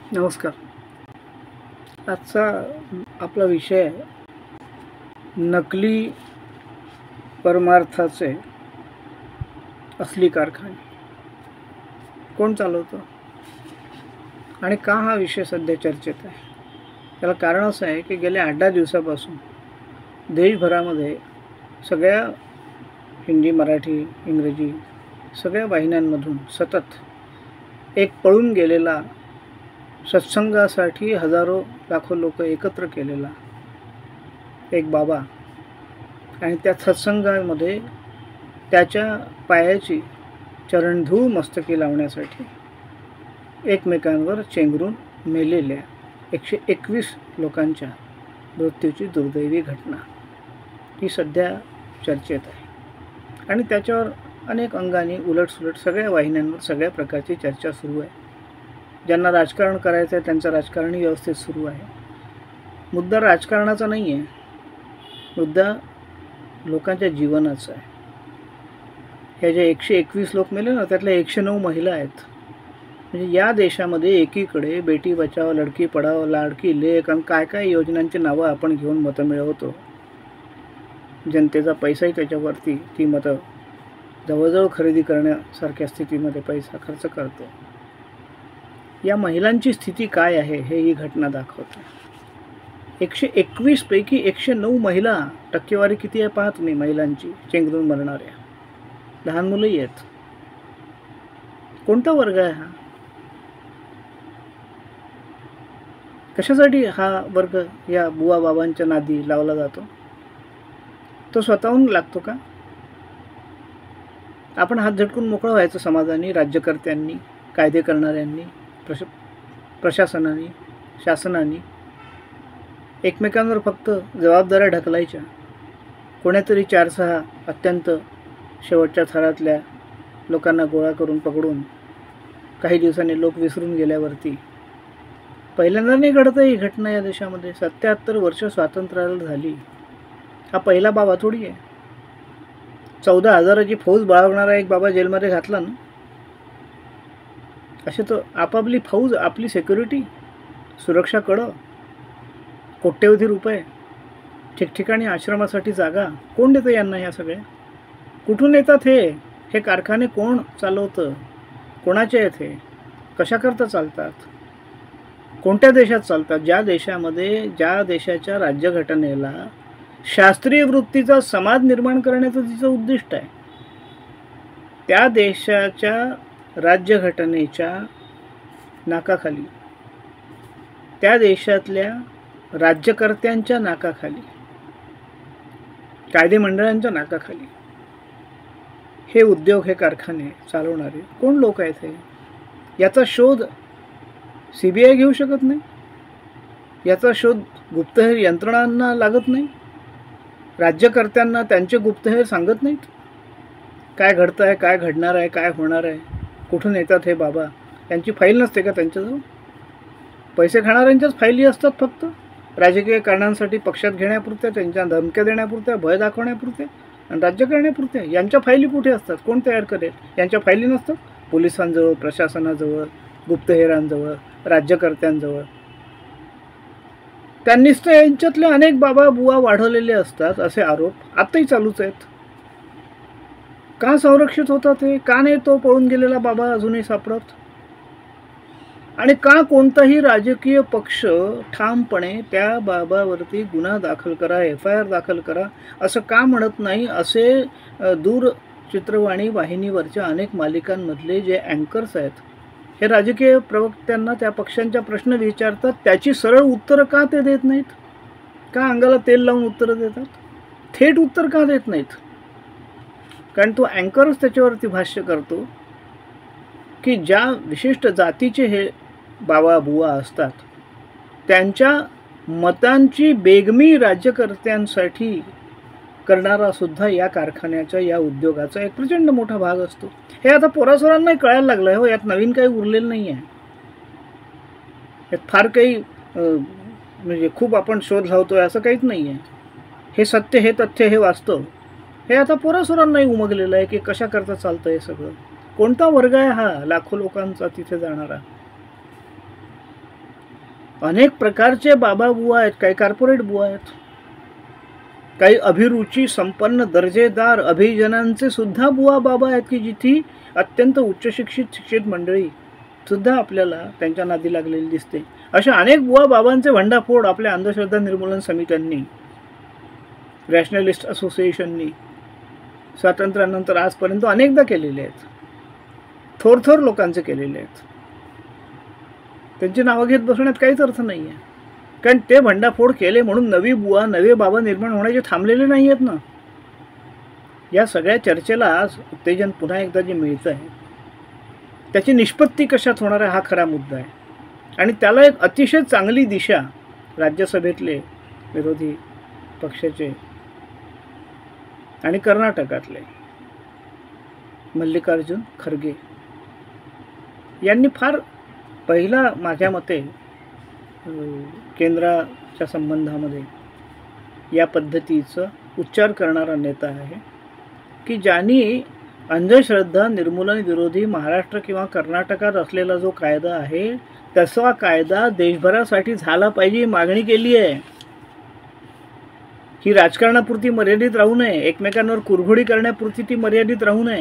नमस्कार. आजचा आपला विषय आहे नकली परमार्थाचे असली कारखाने. कोण चालवतं आणि का हा विषय सध्या चर्चेत आहे? त्याला कारण असं आहे की गेल्या 8-10 दिवसापासून देशभरामध्ये सगळ्या हिंदी, मराठी, इंग्रजी सगळ्या वाहिन्यांमधून सतत एक पळून गेलेला, सत्संगासाठी हजारो लाखो लोक एकत्र केलेला एक बाबा आणि त्या सत्संगामध्ये त्याच्या पायाची चरणधूळ मस्तकी लावण्यासाठी एकमेकांवर चेंगरून मेलेल्या 121 लोकांच्या मृत्यूची दुर्दैवी घटना ही सध्या चर्चेत आहे आणि त्याच्यावर अनेक अंगाने उलटसुलट सगळ्या वाहिन्यांवर सगळ्या प्रकारची चर्चा सुरू आहे. ज्यांना राजकारण करायचं आहे त्यांचं राजकारणही व्यवस्थित सुरू आहे. मुद्दा राजकारणाचा नाही आहे, मुद्दा लोकांच्या जीवनाचा आहे. ह्या ज्या 121 लोक मेले ना, त्यातल्या 109 महिला आहेत. म्हणजे या देशामध्ये एकीकडे बेटी बचाव, लडकी पढाव, लाडकी लेक आणि काय काय योजनांची नावं आपण घेऊन मतं मिळवतो. जनतेचा पैसाही त्याच्यावरती ती मतं जवळजवळ खरेदी करण्यासारख्या स्थितीमध्ये पैसा खर्च करतो. या महिलांची स्थिती काय आहे हे ही घटना दाखवते. 121 पैकी 109 महिला, टक्केवारी किती आहे पहा तुम्ही महिलांची चेंगरून मरणाऱ्या. लहान मुलंही आहेत. कोणता वर्ग आहे हा? कशासाठी हा वर्ग या बुवा बाबांच्या नादी लावला जातो? तो स्वतःहून लागतो का? आपण हात झटकून मोकळं व्हायचं समाजाने, राज्यकर्त्यांनी, कायदे करणाऱ्यांनी, प्रशासनाने, शासनाने. एकमेकांवर फक्त जबाबदाऱ्या ढकलायच्या. कोण्यातरी 4-6 अत्यंत शेवटच्या थरातल्या लोकांना गोळा करून पकडून काही दिवसांनी लोक विसरून गेल्यावरती. पहिल्यांदा नाही घडत ही घटना या देशामध्ये. 77 वर्ष स्वातंत्र्याला झाली. हा पहिला बाबा थोडी आहे. 14,000ची फौज बाळगणारा एक बाबा जेलमध्ये घातला ना. असे तर आपापली फौज, आपली सिक्युरिटी, सुरक्षा कडं, कोट्यवधी रुपये, ठिकठिकाणी आश्रमासाठी जागा. कोण देतं यांना ह्या सगळ्या? कुठून येतात हे कारखाने? कोण चालवतं? कोणाचे आहेत हे? कशाकरता चालतात? कोणत्या देशात चालतात? ज्या देशामध्ये, ज्या देशाच्या राज्यघटनेला शास्त्रीय वृत्तीचा समाज निर्माण करण्याचं तिचं उद्दिष्ट आहे, त्या देशाच्या राज्यघटनेच्या नाकाखाली, त्या देशातल्या राज्यकर्त्यांच्या नाकाखाली, कायदे मंडळांच्या नाकाखाली हे उद्योग, हे कारखाने चालवणारे कोण लोक आहेत हे? याचा शोध CBI घेऊ शकत नाही? याचा शोध गुप्तहेर यंत्रणांना लागत नाही? राज्यकर्त्यांना त्यांचे गुप्तहेर सांगत नाहीत? काय घडतं आहे, काय घडणार आहे, काय होणार आहे? कुठून येतात हे बाबा? यांची फाईल नसते का त्यांच्याजवळ? पैसे खाणाऱ्यांच्याच फाईली असतात फक्त राजकीय कारणांसाठी, पक्षात घेण्यापुरत्या, त्यांच्या धमक्या देण्यापुरत्या, भय दाखवण्यापुरत्या आणि राज्य करण्यापुरत्या. यांच्या फाईली कुठे असतात? कोण तयार करेल? यांच्या फाईली नसतात पोलिसांजवळ, प्रशासनाजवळ, गुप्तहेरांजवळ, राज्यकर्त्यांजवळ. त्यांनीच तर यांच्यातले अनेक बाबा बुवा वाढवलेले असतात असे आरोप आत्ताही चालूच आहेत. का संरक्षित होतात हे? का नाही तो पळून गेलेला बाबा अजूनही सापडत? आणि का कोणताही राजकीय पक्ष ठामपणे त्या बाबावरती गुन्हा दाखल करा, FIR दाखल करा असं का म्हणत नाही? असे दूरचित्रवाणी वाहिनीवरच्या अनेक मालिकांमधले जे अँकर्स आहेत हे राजकीय प्रवक्त्यांना त्या पक्षांच्या प्रश्न विचारतात, त्याची सरळ उत्तरं का ते देत नाहीत? का अंगाला तेल लावून उत्तरं देतात? थेट उत्तर का देत नाहीत? कारण तो अँकरच त्याच्यावरती भाष्य करतो की ज्या विशिष्ट जातीचे हे बाबा बुवा असतात त्यांच्या मतांची बेगमी राज्यकर्त्यांसाठी करणारा सुद्धा या कारखान्याचा, या उद्योगाचा एक प्रचंड मोठा भाग असतो. हे आता पोरासोरांनाही कळायला लागलं आहे हो. यात नवीन काही उरलेलं नाही आहे. यात फार काही म्हणजे खूप आपण शोध लावतोय असं काहीच नाही आहे. हे सत्य, हे तथ्य, हे वास्तव हे आता पोरासोरांनाही उमगलेलं आहे की कशा करता चालतं हे सगळं. कोणता वर्ग आहे हा लाखो लोकांचा तिथे जाणारा? अनेक प्रकारचे बाबा बुवा आहेत, काही कॉर्पोरेट बुवा आहेत, काही अभिरुची संपन्न दर्जेदार अभिजनांचे सुद्धा बुवा बाबा आहेत की जिथे अत्यंत उच्च शिक्षित मंडळी सुद्धा आपल्याला त्यांच्या नादी लागलेली दिसते. अशा अनेक बुवा बाबांचे भंडाफोड आपल्या अंधश्रद्धा निर्मूलन समित्यांनी, रॅशनलिस्ट असोसिएशननी स्वातंत्र्यानंतर आजपर्यंत अनेकदा केलेले आहेत. थोर लोकांचे केलेले आहेत. त्यांची नावं घेत बसण्यात काहीच अर्थ नाही आहे, कारण ते भंडाफोड केले म्हणून नवी बुवा नवे बाबा निर्माण होण्याचे थांबलेले नाही आहेत ना. या सगळ्या चर्चेला आज उत्तेजन पुन्हा एकदा जे मिळतं आहे त्याची निष्पत्ती कशात होणार आहे हा खरा मुद्दा आहे. आणि त्याला एक अतिशय चांगली दिशा राज्यसभेतले विरोधी पक्षाचे आणि कर्नाटकातले मल्लिकार्जुन खरगे यांनी फार पहिला माझ्या मते केंद्राच्या संबंधामध्ये या पद्धतीचं उच्चार करणारा नेता आहे की ज्यांनी अंधश्रद्धा निर्मूलन विरोधी महाराष्ट्र किंवा कर्नाटकात असलेला जो कायदा आहे तसा कायदा देशभरासाठी झाला पाहिजे मागणी केली आहे. ही राजकारणापुरती मर्यादित राहू नये, एकमेकांवर कुरघोडी करण्यापुरती ती मर्यादित राहू नये,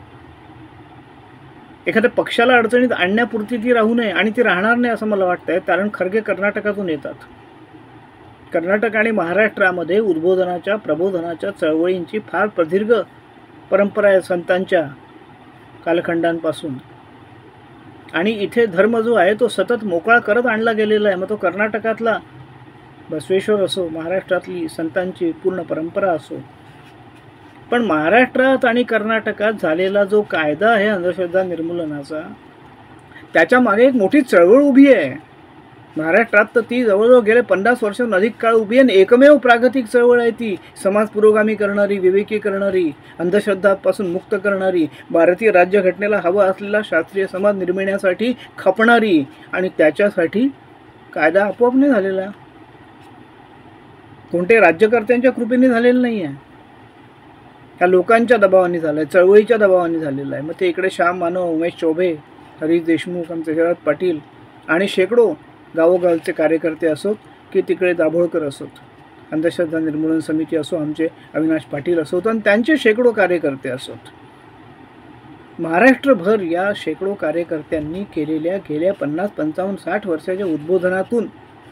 एखाद्या पक्षाला अडचणीत आणण्यापुरती ती राहू नये. आणि ती राहणार नाही असं मला वाटतंय, कारण खरगे कर्नाटकातून येतात. कर्नाटक आणि महाराष्ट्रामध्ये उद्बोधनाच्या प्रबोधनाच्या चळवळींची फार प्रदीर्घ परंपरा आहे संतांच्या कालखंडांपासून. आणि इथे धर्म जो आहे तो सतत मोकळा करत आणला गेलेला आहे. मग तो कर्नाटकातला बसवेश्वर असो, महाराष्ट्रातली संतांची पूर्ण परंपरा असो, पण महाराष्ट्रात आणि कर्नाटकात झालेला जो कायदा आहे अंधश्रद्धा निर्मूलनाचा त्याच्या मागे एक मोठी चळवळ उभी आहे. महाराष्ट्रात तर ती जवळजवळ गेले 50 वर्षांहून अधिक काळ उभी आहे. एकमेव प्रागतिक चळवळ आहे ती, समाज पुरोगामी करणारी, विवेकी करणारी, अंधश्रद्धापासून मुक्त करणारी, भारतीय राज्यघटनेला हवा असलेला शास्त्रीय समाज निर्मिण्यासाठी खपणारी. आणि त्याच्यासाठी कायदा आपोआप नाही झालेला, कोणत्याही राज्यकर्त्यांच्या कृपेने झालेलं नाही आहे, त्या लोकांच्या दबावाने झालं आहे, चळवळीच्या दबावाने झालेलं आहे. मग ते इकडे श्याम मानव, उमेश चौबे, हरीश देशमुख, आमचे शरद पाटील आणि शेकडो गावोगावचे कार्यकर्ते असोत की तिकडे दाभोळकर असोत, अंधश्रद्धा निर्मूलन समिती असो, आमचे अविनाश पाटील असोत आणि त्यांचे शेकडो कार्यकर्ते असोत, महाराष्ट्रभर या शेकडो कार्यकर्त्यांनी केलेल्या गेल्या 50, 55, 60 वर्षाच्या उद्बोधनातून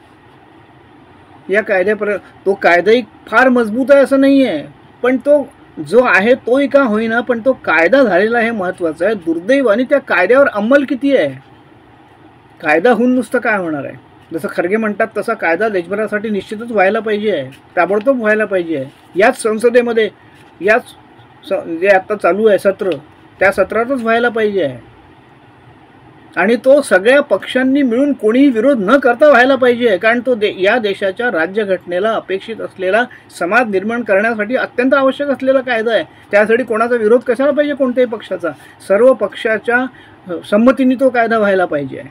या कायद्यापर्यंत, तो कायदाही फार मजबूत आहे असं नाही आहे, पण तो जो आहे तोही का होईना, पण तो कायदा झालेला आहे महत्त्वाचं आहे. दुर्दैवाने त्या कायद्यावर अंमल किती आहे? कायदा होऊन नुसतं काय होणार आहे? जसं खरगे म्हणतात तसा कायदा देशभरासाठी निश्चितच व्हायला पाहिजे आहे, ताबडतोब व्हायला पाहिजे आहे. याच संसदेमध्ये, याच जे आता चालू आहे सत्र, त्या सत्रातच व्हायला पाहिजे आहे. आणि तो सगळ्या पक्षांनी मिळून कोणीही विरोध न करता व्हायला पाहिजे, कारण तो या देशाच्या राज्यघटनेला अपेक्षित असलेला समाज निर्माण करण्यासाठी अत्यंत आवश्यक असलेला कायदा आहे. त्यासाठी कोणाचा विरोध कशाला पाहिजे? कोणत्याही पक्षाचा. सर्व पक्षाच्या संमतीने तो कायदा व्हायला पाहिजे,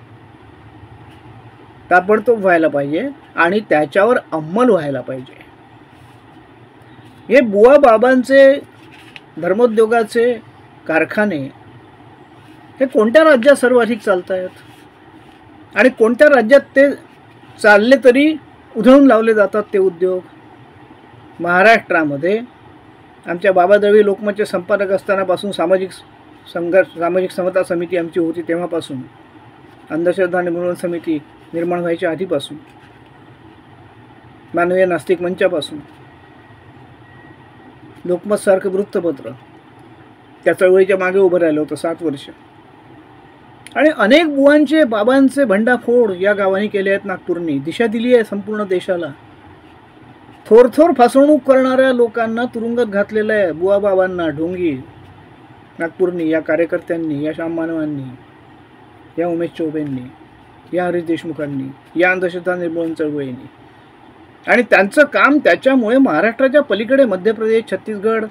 ताबडतोब व्हायला पाहिजे आणि त्याच्यावर अंमल व्हायला पाहिजे. हे बुवा बाबांचे धर्मोद्योगाचे कारखाने हे कोणत्या राज्यात सर्वाधिक चालत आहेत आणि कोणत्या राज्यात ते चालले तरी उधळून लावले जातात ते उद्योग? महाराष्ट्रामध्ये आमच्या बाबादळवी लोकमतचे संपादक असतानापासून सामाजिक समता समिती आमची होती तेव्हापासून, अंधश्रद्धा निर्मूलन समिती निर्माण व्हायच्या आधीपासून, मानवीय नास्तिक मंचापासून, लोकमतसारखं वृत्तपत्र त्या चळवळीच्या मागे उभं राहिलं होतं 7 वर्ष. आणि अनेक बुवांचे बाबांचे भंडाफोड या गावांनी केले आहेत. नागपूरनी दिशा दिली आहे संपूर्ण देशाला. थोर फसवणूक करणाऱ्या लोकांना तुरुंगात घातलेलं आहे. बुवा बाबांना, ढोंगी नागपूरनी, या कार्यकर्त्यांनी, या श्याम मानवांनी, या उमेश चौबेंनी, या हरीश देशमुखांनी, या अंधश्रद्धा निर्मूलन चळवळींनी. आणि त्यांचं काम त्याच्यामुळे महाराष्ट्राच्या पलीकडे मध्य प्रदेश, छत्तीसगड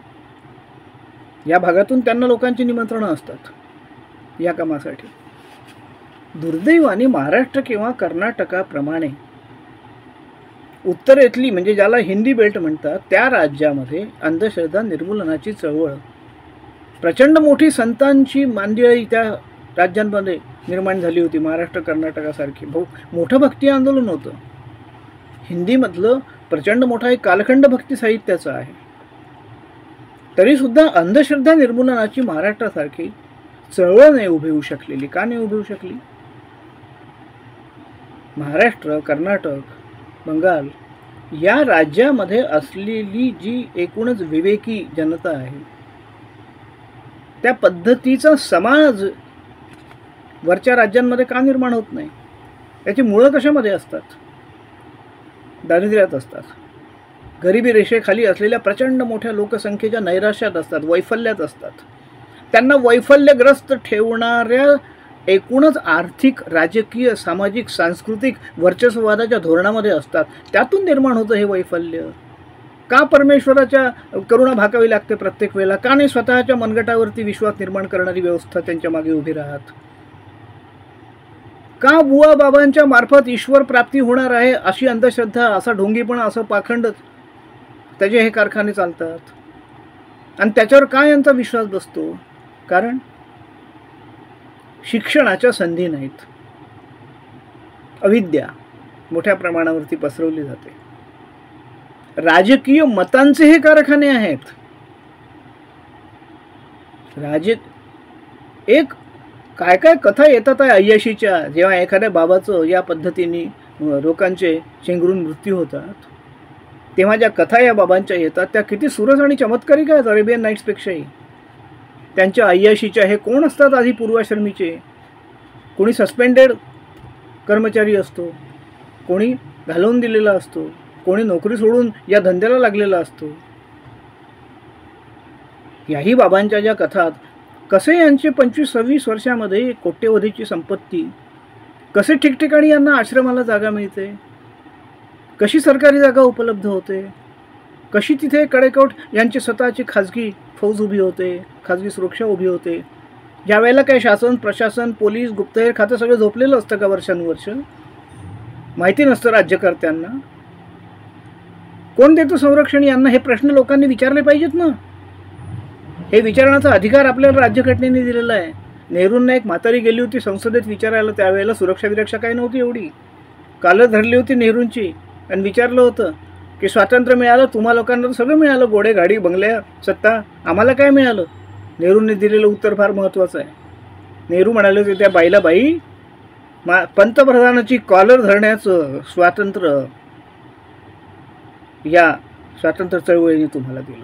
या भागातून त्यांना लोकांची निमंत्रणं असतात या कामासाठी. दुर्दैवाने महाराष्ट्र किंवा कर्नाटकाप्रमाणे उत्तरेतली, म्हणजे ज्याला हिंदी बेल्ट म्हणतात, त्या राज्यामध्ये अंधश्रद्धा निर्मूलनाची चळवळ प्रचंड मोठी संतांची मांदियाळी त्या राज्यांमध्ये निर्माण झाली होती, महाराष्ट्र कर्नाटकासारखी मोठं भक्ती आंदोलन होतं. हिंदीमधलं प्रचंड मोठा एक कालखंड भक्ती साहित्याचा आहे. तरीसुद्धा अंधश्रद्धा निर्मूलनाची महाराष्ट्रासारखी चळवळ नाही उभी होऊ शकलेली. का नाही उभी होऊ शकली? महाराष्ट्र, कर्नाटक, बंगाल या राज्यामध्ये असलेली जी एकूणच विवेकी जनता आहे, त्या पद्धतीचा समाज वरच्या राज्यांमध्ये का निर्माण होत नाही? याची मुळं कशामध्ये असतात? दारिद्र्यात असतात. गरिबी रेषेखाली असलेल्या प्रचंड मोठ्या लोकसंख्येच्या नैराश्यात असतात, वैफल्यात असतात. त्यांना वैफल्यग्रस्त ठेवणाऱ्या एकूणच आर्थिक, राजकीय, सामाजिक, सांस्कृतिक वर्चस्ववादाच्या धोरणामध्ये असतात. त्यातून निर्माण होतं हे वैफल्य. का परमेश्वराच्या करुणा भाकावी लागते प्रत्येक वेळेला? का नाही स्वतःच्या मनगटावरती विश्वास निर्माण करणारी व्यवस्था त्यांच्या मागे उभी राहत? का बुवा बाबांच्या मार्फत ईश्वर प्राप्ती होणार आहे अशी अंधश्रद्धा, असा ढोंगीपणा, असं पाखंड त्याचे हे कारखाने चालतात? आणि त्याच्यावर काय यांचा विश्वास बसतो? कारण शिक्षणाच्या संधी नाहीत. अविद्या मोठ्या प्रमाणावरती पसरवली जाते. राजकीय मतांचे हे कारखाने आहेत. एक काय काय कथा येतात अय्याशीच्या, जेव्हा एखाद्या बाबाचं या पद्धतीने लोकांचे चेंगरून मृत्यू होतात, तेव्हा ज्या कथा या बाबांच्या येतात त्या किती सुरस आणि चमत्कारिक आहेत, अरेबियन नाईट्सपेक्षाही. त्यांच्या अय्याशीच्या हे कोण असतात आधी पूर्वाश्रमीचे? कोणी सस्पेंडेड कर्मचारी असतो, कोणी घालवून दिलेला असतो, कोणी नोकरी सोडून या धंद्याला लागलेला असतो. याही बाबांच्या ज्या कथात कसे यांचे 25-26 वर्षामध्ये कोट्यवधीची संपत्ती, कसे ठिकठिकाणी यांना आश्रमाला जागा मिळते, कशी सरकारी जागा उपलब्ध होते, कशी तिथे कडेकोट यांची स्वतःची खाजगी फौज उभी होते, खाजगी सुरक्षा उभी होते. ज्या वेळेला काय शासन, प्रशासन, पोलीस, गुप्तहेर खातं सगळं झोपलेलं असतं का वर्षानुवर्ष? माहिती नसतं राज्यकर्त्यांना. कोण देतो संरक्षण यांना? हे प्रश्न लोकांनी विचारले पाहिजेत ना. हे विचारण्याचा अधिकार आपल्याला राज्यघटनेने दिलेला आहे. नेहरूंना एक म्हातारी गेली होती संसदेत विचारायला, त्यावेळेला सुरक्षा विरक्षा काही नव्हती एवढी. कालर धरली होती नेहरूंची आणि विचारलं होतं की स्वातंत्र्य मिळालं, तुम्हा लोकांना तर सगळं मिळालं, घोडे, गाडी, बंगल्या, सत्ता, आम्हाला काय मिळालं? नेहरूंनी दिलेलं उत्तर फार महत्त्वाचं आहे. नेहरू म्हणाले होते त्या बाईला, बाई, पंतप्रधानाची कॉलर धरण्याचं स्वातंत्र्य या स्वातंत्र्य चळवळीने तुम्हाला दिलं.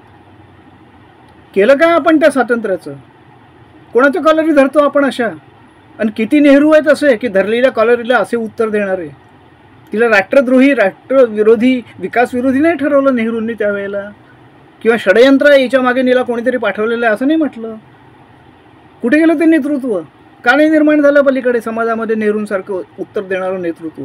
केलं काय आपण त्या स्वातंत्र्याचं? कोणाच्या कॉलरी धरतो आपण अशा? आणि किती नेहरू आहेत असे की धरलेल्या कॉलरीला असे उत्तर देणारे? तिला राष्ट्रद्रोही, राष्ट्रविरोधी, विकासविरोधी नाही ठरवलं नेहरूंनी त्यावेळेला, किंवा षडयंत्र याच्या मागे नीला कोणीतरी पाठवलेलं आहे असं नाही म्हटलं. कुठे गेलं ते नेतृत्व? का नाही निर्माण झालं पलीकडे समाजामध्ये नेहरूंसारखं उत्तर देणारं नेतृत्व?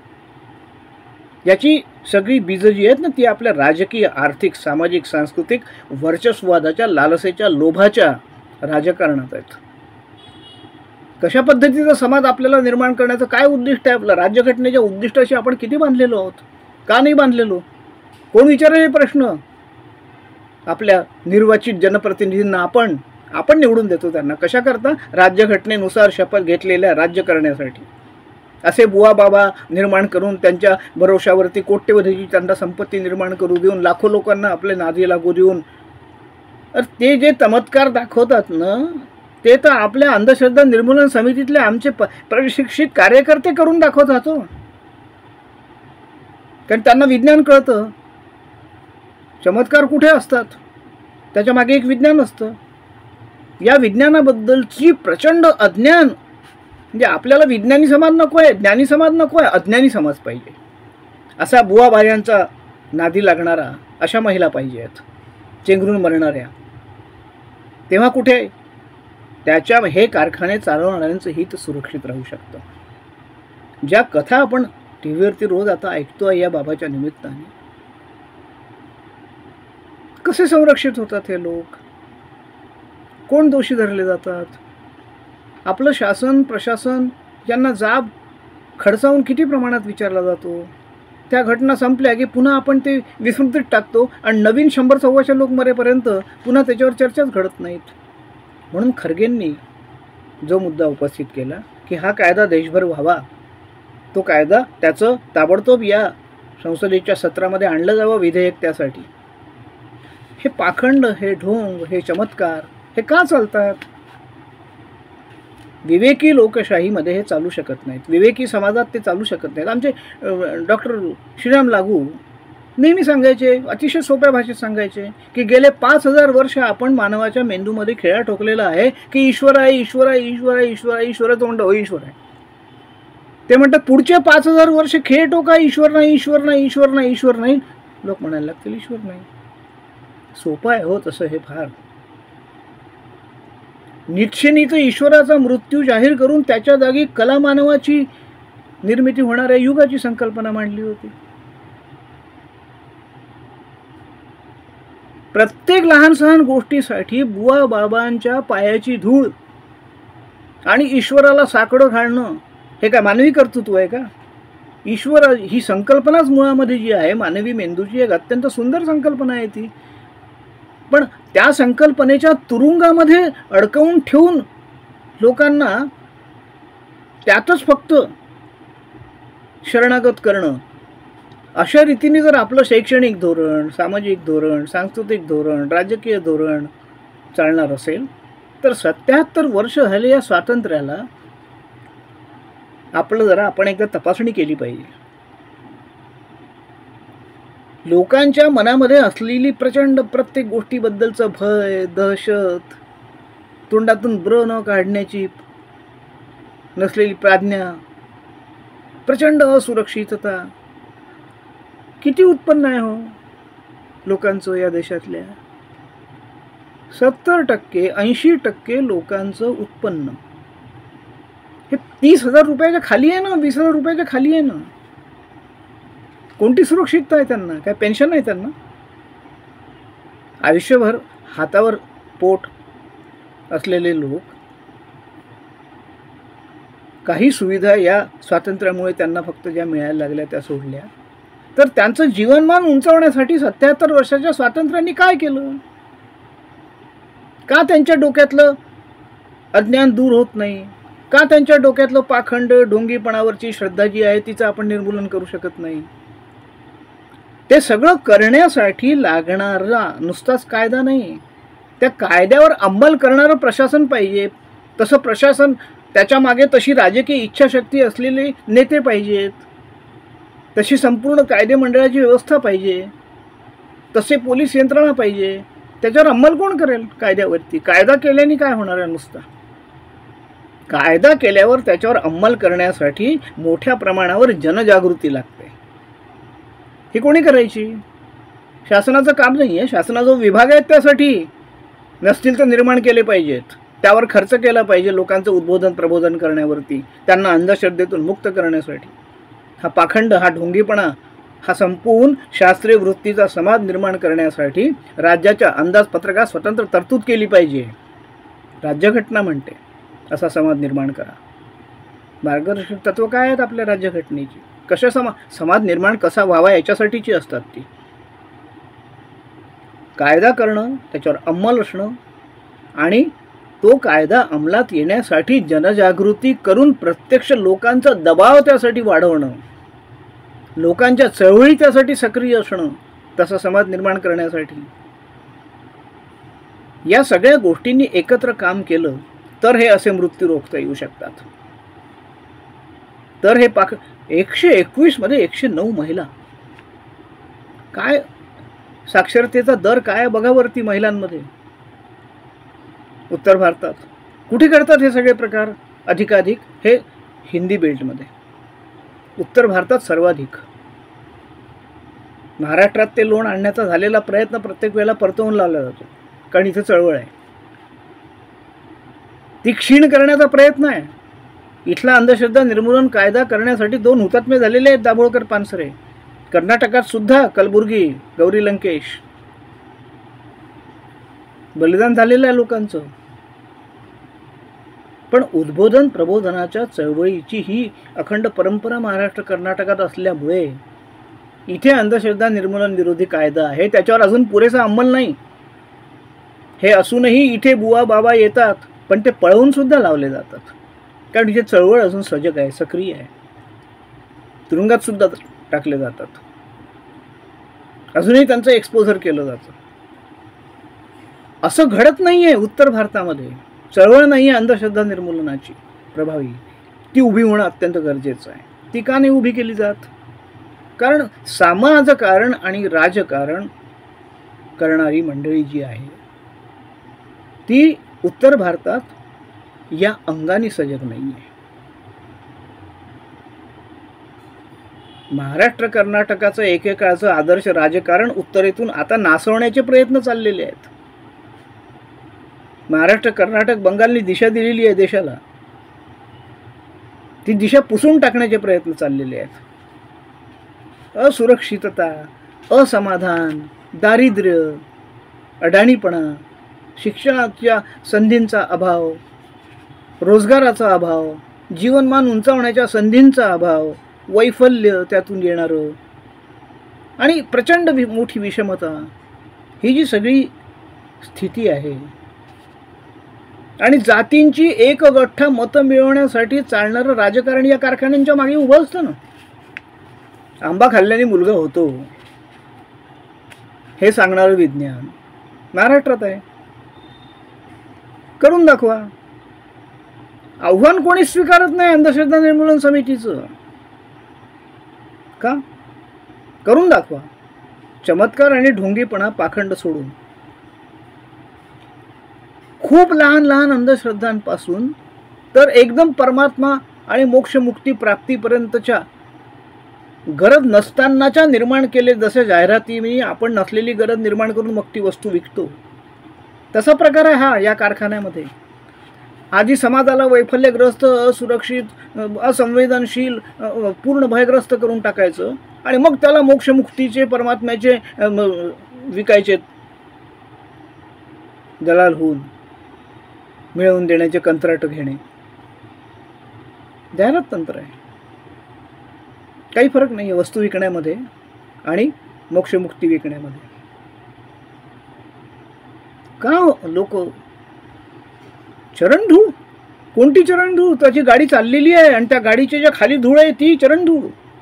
याची सगळी बीजं जी आहेत ना, ती आपल्या राजकीय, आर्थिक, सामाजिक, सांस्कृतिक वर्चस्ववादाच्या, लालसेच्या, लोभाच्या राजकारणात आहेत. कशा पद्धतीचा समाज आपल्याला निर्माण करण्याचं काय उद्दिष्ट आहे आपलं? राज्यघटनेच्या उद्दिष्टाशी आपण किती बांधलेलो आहोत? का नाही बांधलेलो? कोण विचारेल प्रश्न? आपल्या निर्वाचित जनप्रतिनिधींना आपण निवडून देतो त्यांना. कशा करता? राज्यघटनेनुसार शपथ घेतलेल्या राज्य करण्यासाठी. असे बुवा बाबा निर्माण करून त्यांच्या भरोशावरती कोट्यवधीची त्यांना संपत्ती निर्माण करू देऊन, लाखो लोकांना आपले नादी लागू देऊन, ते जे चमत्कार दाखवतात ना, ते तर आपल्या अंधश्रद्धा निर्मूलन समितीतले आमचे प्रशिक्षित कार्यकर्ते करून दाखवतात हो. कारण त्यांना विज्ञान कळतं. चमत्कार कुठे असतात त्याच्या मागे एक विज्ञान असतं. या विज्ञानाबद्दलची प्रचंड अज्ञान. म्हणजे आपल्याला विज्ञानी समाज नको आहे, ज्ञानी समाज नको आहे, अज्ञानी समाज पाहिजे. असा बुवा बायांचा नादी लागणारा अशा महिला पाहिजे आहेत, चेंगरून मरणाऱ्या. तेव्हा कुठे त्याच्या हे कारखाने चालवणाऱ्यांचं हित सुरक्षित राहू शकतं. ज्या कथा आपण टी व्हीवरती रोज आता ऐकतो या बाबाच्या निमित्ताने, कसे संरक्षित होतात हे लोक? कोण दोषी धरले जातात? आपलं शासन, प्रशासन यांना जाब खडसावून किती प्रमाणात विचारला जातो? त्या घटना संपल्या की पुन्हा आपण ते विस्मृतीत टाकतो आणि नवीन 100-125 लोक मरेपर्यंत पुन्हा त्याच्यावर चर्चाच घडत नाहीत. म्हणून खरगेंनी जो मुद्दा उपस्थित केला की हा कायदा देशभर व्हावा, तो कायदा त्याचं ताबडतोब या संसदेच्या सत्रामध्ये आणलं जावं विधेयक. त्यासाठी हे पाखंड, हे ढोंग, हे चमत्कार हे का चालतात? विवेकी लोकशाहीमध्ये हे चालू शकत नाहीत, विवेकी समाजात ते चालू शकत नाहीत. आमचे डॉक्टर श्रीराम लागू नेहमी सांगायचे, अतिशय सोप्या भाषेत सांगायचे की गेले 5000 वर्ष आपण मानवाच्या मेंदूमध्ये खेळा ठोकलेला आहे की ईश्वर आहे, ईश्वर आहे, ईश्वर आहे, ईश्वर आहे, ईश्वराचं म्हणतं हो ईश्वर आहे. ते म्हणतात पुढचे 5000 वर्ष खेळ टोका, ईश्वर नाही, ईश्वर नाही, ईश्वर नाही, ईश्वर नाही. लोक म्हणायला लागतील ईश्वर नाही. सोपं आहे हो तसं हे फार. नीत्शेनी तर ईश्वराचा मृत्यू जाहीर करून त्याच्या जागी कलामानवाची निर्मिती होणाऱ्या युगाची संकल्पना मांडली होती. प्रत्येक लहान सहान गोष्टीसाठी बुवा बाबांच्या पायाची धूळ आणि ईश्वराला साकडं घालणं हे काय मानवी कर्तृत्व आहे का? ईश्वर ही संकल्पनाच मुळामध्ये जी आहे मानवी मेंदूची एक अत्यंत सुंदर संकल्पना आहे ती. पण त्या संकल्पनेच्या तुरुंगामध्ये अडकवून ठेवून लोकांना त्यातच फक्त शरणागत करणं, अशा रीतीने जर आपलं शैक्षणिक धोरण, सामाजिक धोरण, सांस्कृतिक धोरण, राजकीय धोरण चालणार असेल तर 77 वर्ष झाले या स्वातंत्र्याला आपण एकदा तपासणी केली पाहिजे. लोकांच्या मनामध्ये असलेली प्रचंड प्रत्येक गोष्टीबद्दलचं भय, दहशत, तोंडातून ब्र न काढण्याची नसलेली प्राज्ञा, प्रचंड असुरक्षितता किती उत्पन्न आहे हो लोकांचं या देशातल्या. 70% 80% लोकांचं उत्पन्न हे 30,000 रुपयाच्या खाली आहे ना, 20,000 रुपयाच्या खाली आहे ना. कोणती सुरक्षितता आहे त्यांना? काय पेन्शन आहे त्यांना? आयुष्यभर हातावर पोट असलेले लोक, काही सुविधा या स्वातंत्र्यामुळे त्यांना फक्त ज्या मिळायला लागल्या त्या सोडल्या, तर त्यांचं जीवनमान उंचावण्यासाठी 77 वर्षाच्या स्वातंत्र्याने काय केलं? का त्यांच्या डोक्यातलं अज्ञान दूर होत नाही? का त्यांच्या डोक्यातलं पाखंड, ढोंगीपणावरची श्रद्धा जी आहे तिचं आपण निर्मूलन करू शकत नाही? ते सगळं करण्यासाठी लागणारा नुसताच कायदा नाही, त्या कायद्यावर अंमल करणारं प्रशासन पाहिजे. तसं प्रशासन, त्याच्या मागे तशी राजकीय इच्छाशक्ती असलेले नेते पाहिजेत, तशी संपूर्ण कायदेमंडळाची व्यवस्था पाहिजे, तसे पोलीस यंत्रणा पाहिजे. त्याच्यावर अंमल कोण करेल कायद्यावरती? कायदा केल्याने काय होणार आहे? नुसता कायदा केल्यावर त्याच्यावर अंमल करण्यासाठी मोठ्या प्रमाणावर जनजागृती लागते. ही कोणी करायची? शासनाचं काम नाही आहे. शासनाचा विभाग आहे त्यासाठी. नसतील तर निर्माण केले पाहिजेत, त्यावर खर्च केला पाहिजे लोकांचं उद्बोधन प्रबोधन करण्यावरती, त्यांना अंधश्रद्धेतून मुक्त करण्यासाठी. हा पाखंड, हा ढोंगीपणा हा संपवून शास्त्रीय वृत्तीचा समाज निर्माण करण्यासाठी राज्याच्या अंदाजपत्रकात स्वतंत्र तरतूद केली पाहिजे. राज्यघटना म्हणते असा समाज निर्माण करा. मार्गदर्शक तत्व काय आहेत आपल्या राज्यघटनेची? कशा समाज निर्माण कसा व्हावा याच्यासाठीची असतात ती. कायदा करणं, त्याच्यावर अंमल असणं आणि तो कायदा अंमलात येण्यासाठी जनजागृती करून प्रत्यक्ष लोकांचा दबाव त्यासाठी वाढवणं, लोकांच्या चळवळी त्यासाठी सक्रिय असणं, तसा समाज निर्माण करण्यासाठी. या सगळ्या गोष्टींनी एकत्र काम केलं तर हे असे मृत्यू रोखता येऊ शकतात. तर हे 121 मध्ये 109 महिला, काय साक्षरतेचा दर काय बघा वरती महिलांमध्ये. उत्तर भारतात कुठे करतात हे सगळे प्रकार? अधिकाधिक हे हिंदी बेल्टमध्ये, उत्तर भारतात सर्वाधिक. महाराष्ट्रात ते लोण आणण्याचा झालेला प्रयत्न प्रत्येक वेळेला परतवून लावला जातो, कारण इथे चळवळ आहे. ती क्षीण करण्याचा प्रयत्न आहे. इथला अंधश्रद्धा निर्मूलन कायदा करण्यासाठी 2 हुतात्मे झालेले आहेत, दाभोळकर, पानसरे. कर्नाटकात सुद्धा कलबुर्गी, गौरी लंकेश बलिदान झालेलं आहे लोकांचं. पण उद्बोधन प्रबोधनाच्या चळवळीची ही अखंड परंपरा महाराष्ट्र कर्नाटकात असल्यामुळे इथे अंधश्रद्धा निर्मूलन विरोधी कायदा आहे, त्याच्यावर अजून पुरेसा अंमल नाही. हे असूनही इथे बुवा बाबा येतात पण ते पळवून सुद्धा लावले जातात, कारण तिचे चळवळ अजून सजग आहे, सक्रिय आहे. तुरुंगात सुद्धा टाकले जातात, अजूनही त्यांचं एक्सपोजर केलं जातं. असं घडत नाहीये उत्तर भारतामध्ये. चळवळ नाहीये अंधश्रद्धा निर्मूलनाची प्रभावी, ती उभी होणं अत्यंत गरजेचं आहे. ती का नाही उभी केली जात? कारण समाजकारण आणि राजकारण करणारी मंडळी जी आहे ती उत्तर भारतात या अंगाने सजग नाहीये. महाराष्ट्र कर्नाटकाचं एकेकाळचं आदर्श राजकारण उत्तरेतून आता नासवण्याचे प्रयत्न चाललेले आहेत. महाराष्ट्र कर्नाटक बंगालनी दिशा दिलेली आहे देशाला, ती दिशा पुसून टाकण्याचे प्रयत्न चाललेले आहेत. असुरक्षितता, असमाधान, दारिद्र्य, अडाणीपणा, शिक्षणाच्या संधींचा अभाव, रोजगाराचा अभाव, जीवनमान उंचावण्याच्या संधींचा अभाव, वैफल्य त्यातून येणारं आणि प्रचंड मोठी विषमता, ही जी सगळी स्थिती आहे आणि जातींची एकगठ्ठ मतं मिळवण्यासाठी चालणारं राजकारण या कारखान्यांच्या मागे उभं असतं ना. आंबा खाल्ल्याने मुलगा होतो हे सांगणारं विज्ञान महाराष्ट्रात आहे. करून दाखवा. आव्हान कोणी स्वीकारत नाही अंधश्रद्धा निर्मूलन समितीचं. का? करून दाखवा. चमत्कार आणि ढोंगीपणा पाखंड सोडून खूप लहान लहान अंधश्रद्धांपासून तर एकदम परमात्मा आणि मोक्षमुक्ती प्राप्तीपर्यंतच्या गरज नसतानाच्या निर्माण केले, जसे जाहिराती मी आपण नसलेली गरज निर्माण करून मग ती वस्तू विकतो, तसा प्रकार आहे हा या कारखान्यामध्ये. आधी समाजाला वैफल्यग्रस्त, असुरक्षित, असंवेदनशील, पूर्ण भयग्रस्त करून टाकायचं आणि मग त्याला मोक्षमुक्तीचे परमात्म्याचे विकायचे दलाल होऊन मिळवून देण्याचे कंत्राट घेणे. जाहिरात तंत्र आहे. काही फरक नाही आहे वस्तू विकण्यामध्ये आणि मोक्षमुक्ती विकण्यामध्ये. का लोक चरणधूळ, कोणती चरणधूळ? त्याची गाडी चाललेली आहे आणि त्या गाडीची ज्या खाली धूळ आहे ती चरणधूळ.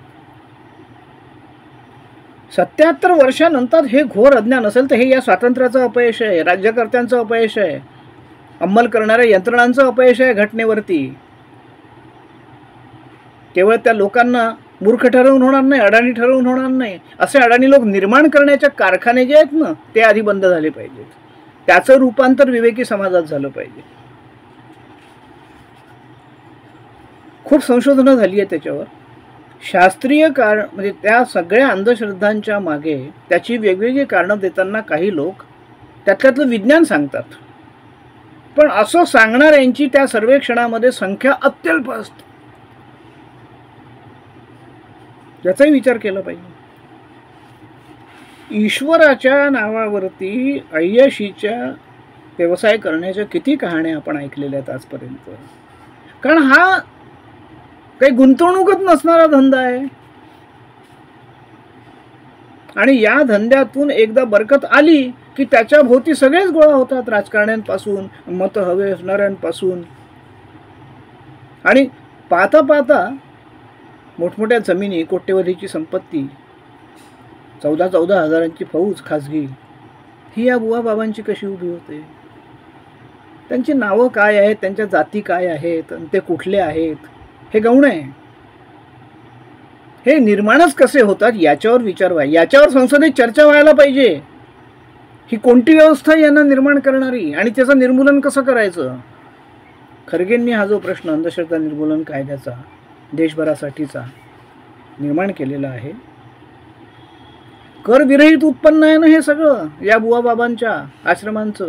77 वर्षानंतर हे घोर अज्ञान असेल तर हे या स्वातंत्र्याचं अपयश आहे, राज्यकर्त्यांचं अपयश आहे, अंमल करणाऱ्या यंत्रणांचं अपयश आहे घटनेवरती. केवळ त्या लोकांना मूर्ख ठरवून होणार नाही, अडाणी ठरवून होणार नाही. असे अडाणी लोक निर्माण करण्याचे कारखाने जे आहेत ना ते आधी बंद झाले पाहिजेत. त्याचं रूपांतर विवेकी समाजात झालं पाहिजे. खूप संशोधनं झाली आहे त्याच्यावर. शास्त्रीय कारण म्हणजे त्या सगळ्या अंधश्रद्धांच्या मागे त्याची वेगवेगळी कारणं देताना काही लोक त्यातलं विज्ञान सांगतात, पण असं सांगणाऱ्यांची त्या सर्वेक्षणामध्ये संख्या अत्यल्प असते. याचाही विचार केला पाहिजे. ईश्वराच्या नावावरती अय्याशीच्या व्यवसाय करण्याच्या किती कहाण्या आपण ऐकलेल्या आहेत आजपर्यंत. कारण हा काही गुंतवणूकच नसणारा धंदा आहे आणि या धंद्यातून एकदा बरकत आली की त्याच्या भोवती सगळेच गोळा होतात, राजकारण्यांपासून मत हवे असणाऱ्यांपासून. आणि पाहता पाहता मोठमोठ्या जमिनी, कोट्यवधीची संपत्ती, 14,000 हजारांची फौज खाजगी, ही या बुवा बाबांची कशी उभी होते? त्यांची नावं काय आहेत, त्यांच्या जाती काय आहेत, ते कुठले आहेत, हे गौण आहे. हे निर्माणच कसे होतात याच्यावर विचार व्हायला, याच्यावर संसदेत चर्चा व्हायला पाहिजे. ही कोणती व्यवस्था यांना निर्माण करणारी आणि त्याचं निर्मूलन कसं करायचं? खरगेंनी हा जो प्रश्न अंधश्रद्धा निर्मूलन कायद्याचा देशभरासाठीचा निर्माण केलेला आहे, करविरहित उत्पन्न आहे ना हे सगळं या बुवा बाबांच्या आश्रमांचं.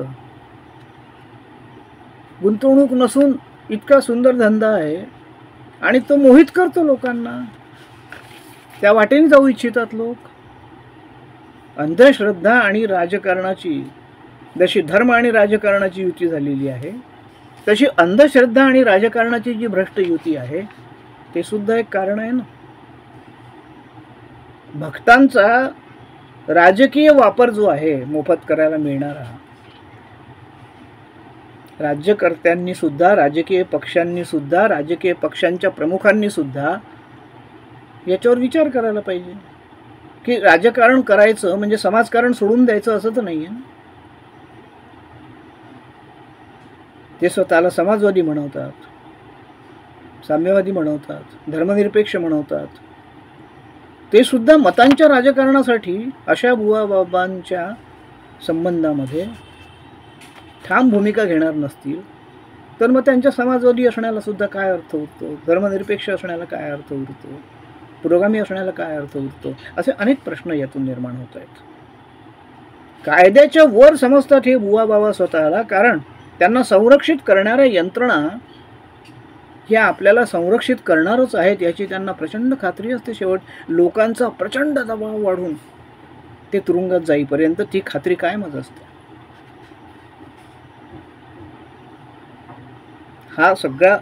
गुंतवणूक नसून इतका सुंदर धंदा आहे आणि तो मोहित करतो लोकांना. त्या वाटेने जाऊ इच्छितात लोक. अंधश्रद्धा आणि राजकारणाची जशी धर्म आणि राजकारणाची युती झालेली आहे, तशी अंधश्रद्धा आणि राजकारणाची जी भ्रष्ट युती आहे ते सुद्धा एक कारण आहे ना. भक्तांचा राजकीय वापर जो आहे मोफत करायला मिळणारा, राज्यकर्त्यांनी सुद्धा, राजकीय पक्षांनी सुद्धा, राजकीय पक्षांच्या प्रमुखांनी सुद्धा याच्यावर विचार करायला पाहिजे की राजकारण करायचं म्हणजे समाजकारण सोडून द्यायचं असं तर नाही आहे. ते स्वतःला समाजवादी म्हणवतात, साम्यवादी म्हणवतात, धर्मनिरपेक्ष म्हणवतात. ते सुद्धा मतांच्या राजकारणासाठी अशा बुवाबाबांच्या संबंधामध्ये ठाम भूमिका घेणार नसतील तर मग त्यांच्या समाजवादी असण्याला सुद्धा काय अर्थ उरतो, धर्मनिरपेक्ष असण्याला काय अर्थ उरतो, पुरोगामी असण्याला काय अर्थ उरतो, असे अनेक प्रश्न यातून निर्माण होत आहेत. कायद्याच्या वर समजतात हे बुवाबाबा स्वतःला, कारण त्यांना संरक्षित करणाऱ्या यंत्रणा ह्या आपल्याला संरक्षित करणारच आहेत याची त्यांना प्रचंड खात्री असते. शेवट लोकांचा प्रचंड दबाव वाढून ते तुरुंगात जाईपर्यंत ती खात्री कायमच असते. हा सगळा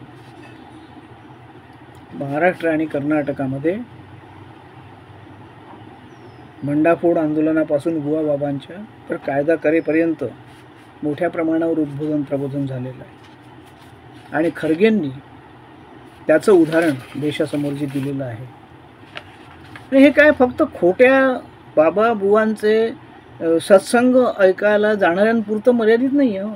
महाराष्ट्र आणि कर्नाटकामध्ये भंडाफोड आंदोलनापासून बुवाबाबांच्या तर कायदा करेपर्यंत मोठ्या प्रमाणावर उद्बोधन प्रबोधन झालेलं आहे. आणि खरगेंनी त्याचं उदाहरण देशासमोर जे दिलेलं आहे. हे काय फक्त खोट्या बाबा बुवांचे सत्संग ऐकायला जाणाऱ्यांपुरतं मर्यादित नाही आहे.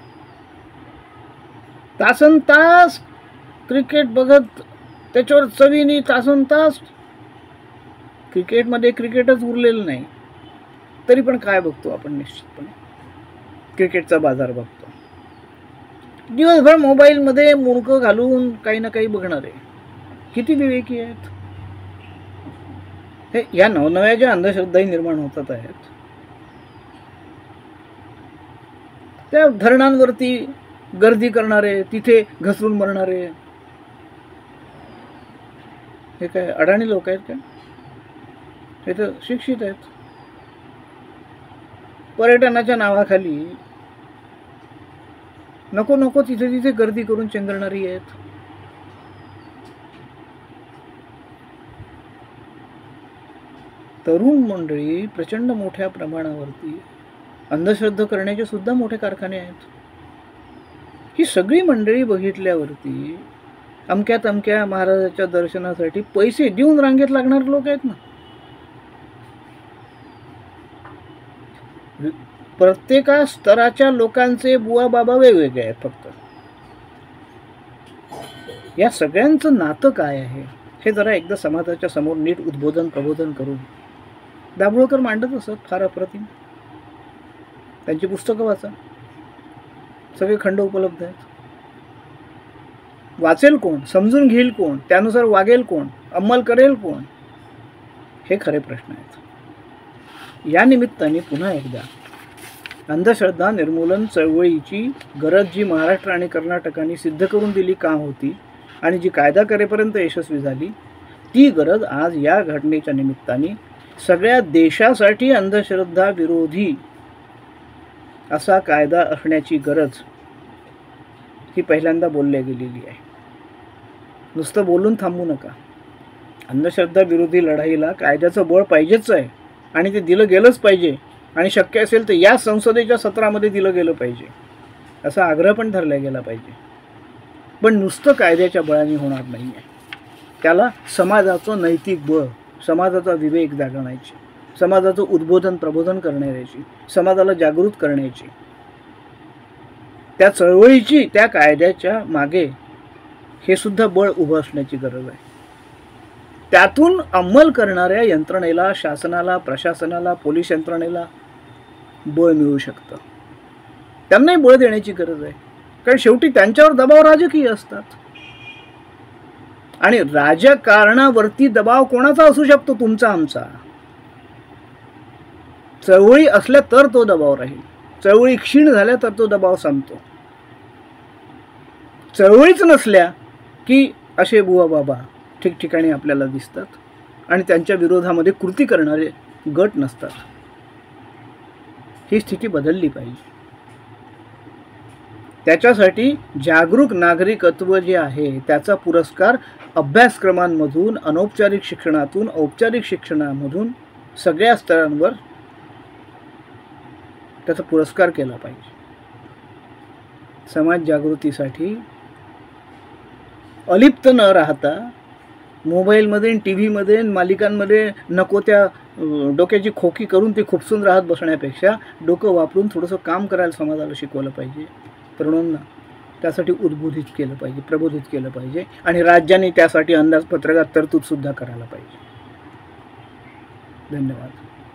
तासन तास क्रिकेट बघत त्याच्यावर चवीने तासन तास क्रिकेटमध्ये क्रिकेटच उरलेलं नाही तरी पण काय बघतो आपण, निश्चितपणे क्रिकेटचा बाजार बघतो. दिवसभर मोबाईलमध्ये मुंडकं घालून काही ना काही बघणारे किती विवेकी आहेत. हे या नवनव्या ज्या अंधश्रद्धाही निर्माण होतात आहेत त्या धरणांवरती गर्दी करणारे, तिथे घसरून मरणारे, हे काय अडाणी लोक आहेत का? हे तर शिक्षित आहेत. पर्यटनाच्या नावाखाली नको नको तिथे तिथे गर्दी करून चेंगरणारी आहेत. तरुण मंडळी प्रचंड मोठ्या प्रमाणावरती अंधश्रद्धा करण्याचे सुद्धा मोठे कारखाने आहेत. ही सगळी मंडळी बघितल्यावरती अमक्या तमक्या महाराजाच्या दर्शनासाठी पैसे देऊन रांगेत लागणारे लोक आहेत ना. प्रत्येका स्तराच्या लोकांचे बुवा बाबा वेगवेगळे आहेत. फक्त या सगळ्यांचं नातं काय आहे हे जरा एकदा समाजाच्या समोर नीट उद्बोधन प्रबोधन करून दाभोळकर मांडत असत. फार अप्रतिम. त्यांची पुस्तकं वाचा, सगळे खंड उपलब्ध आहेत. वाचेल कोण, समजून घेईल कोण, त्यानुसार वागेल कोण, अंमल करेल कोण, हे खरे प्रश्न आहेत. या निमित्ताने पुन्हा एकदा अंधश्रद्धा निर्मूलन चळवळीची गरज जी महाराष्ट्र आणि कर्नाटकाने सिद्ध करून दिली काम होती आणि जी कायदा करेपर्यंत यशस्वी झाली, ती गरज आज या घटनेच्या निमित्ताने सगळ्या देशासाठी अंधश्रद्धा विरोधी असा कायदा असण्याची गरज ही पहिल्यांदा बोलल्या गेलेली आहे. नुसतं बोलून थांबू नका. अंधश्रद्धा विरोधी लढाईला कायद्याचं बळ पाहिजेच आहे आणि ते दिलं गेलंच पाहिजे आणि शक्य असेल तर या संसदेच्या सत्रामध्ये दिलं गेलं पाहिजे असा आग्रह पण धरला गेला पाहिजे. पण नुसतं कायद्याच्या बळाने होणार नाही आहे. त्याला समाजाचं नैतिक बळ, समाजाचा विवेक जागवण्याची, समाजाचं उद्बोधन प्रबोधन करण्याची, समाजाला जागृत करण्याची, त्या चळवळीची, त्या कायद्याच्या मागे हे सुद्धा बळ उभं असण्याची गरज आहे. त्यातून अंमल करणाऱ्या यंत्रणेला, शासनाला, प्रशासनाला, पोलीस यंत्रणेला बळ मिळू शकतं. त्यांनाही बळ देण्याची गरज आहे. कारण शेवटी त्यांच्यावर दबाव राजकीय असतात आणि राजकारणावरती दबाव कोणाचा असू शकतो? तुमचा, आमचा. चळवळी असल्या तर तो दबाव राहील. चळवळी क्षीण झाल्या तर तो दबाव संपतो. चळवळीच नसल्या की असे बुवा बाबा ठिकठिकाणी आपल्याला दिसतात आणि त्यांच्या विरोधामध्ये कृती करणारे गट नसतात. ही स्थिती बदलली पाहिजे. त्याच्यासाठी जागरूक नागरिकत्व जे आहे त्याचा पुरस्कार अभ्यासक्रमांमधून, अनौपचारिक शिक्षणातून, औपचारिक शिक्षणामधून सगळ्या स्तरांवर त्याचा पुरस्कार केला पाहिजे. समाज जागृतीसाठी अलिप्त न राहता मोबाईलमध्ये टी व्हीमध्ये मालिकांमध्ये नको त्या डोक्याची खोकी करून ते खुपसून राहत बसण्यापेक्षा डोकं वापरून थोडंसं काम करायला समाजाला शिकवलं पाहिजे. तरुणांना त्यासाठी उद्बोधित केलं पाहिजे, प्रबोधित केलं पाहिजे आणि राज्याने त्यासाठी अंदाजपत्रकात तरतूदसुद्धा करायला पाहिजे. धन्यवाद.